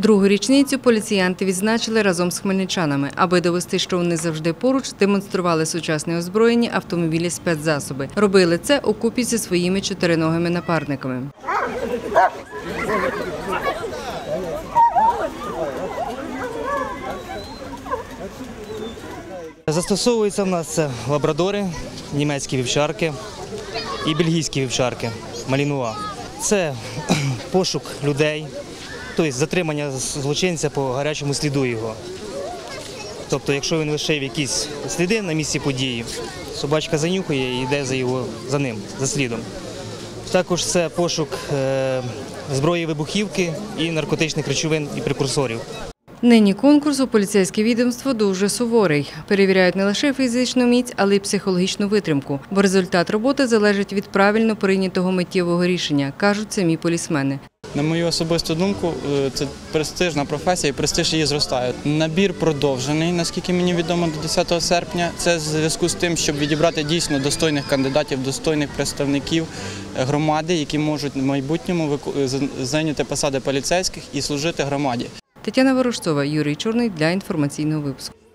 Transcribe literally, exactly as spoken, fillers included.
Другу річницю поліціянти відзначили разом з хмельничанами. Аби довести, що вони завжди поруч, демонстрували сучасне озброєння, автомобілі, спецзасоби. Робили це укупі зі своїми чотириногими напарниками. Застосовуються в нас це лабрадори, німецькі вівчарки і бельгійські вівчарки, малінуа. Це пошук людей, тобто затримання злочинця по гарячому сліду його. Тобто, якщо він лишив якісь сліди на місці події, собачка занюхає і йде за, його, за ним, за слідом. Також це пошук е, зброї вибухівки і наркотичних речовин і прекурсорів. Нині конкурс у поліцейське відомство дуже суворий. Перевіряють не лише фізичну міць, але й психологічну витримку. Бо результат роботи залежить від правильно прийнятого миттєвого рішення, кажуть самі полісмени. На мою особисту думку, це престижна професія і престиж її зростає. Набір продовжений, наскільки мені відомо, до десятого серпня. Це в зв'язку з тим, щоб відібрати дійсно достойних кандидатів, достойних представників громади, які можуть в майбутньому зайняти посади поліцейських і служити громаді. Тетяна Ворожцова, Юрій Чорний для інформаційного випуску.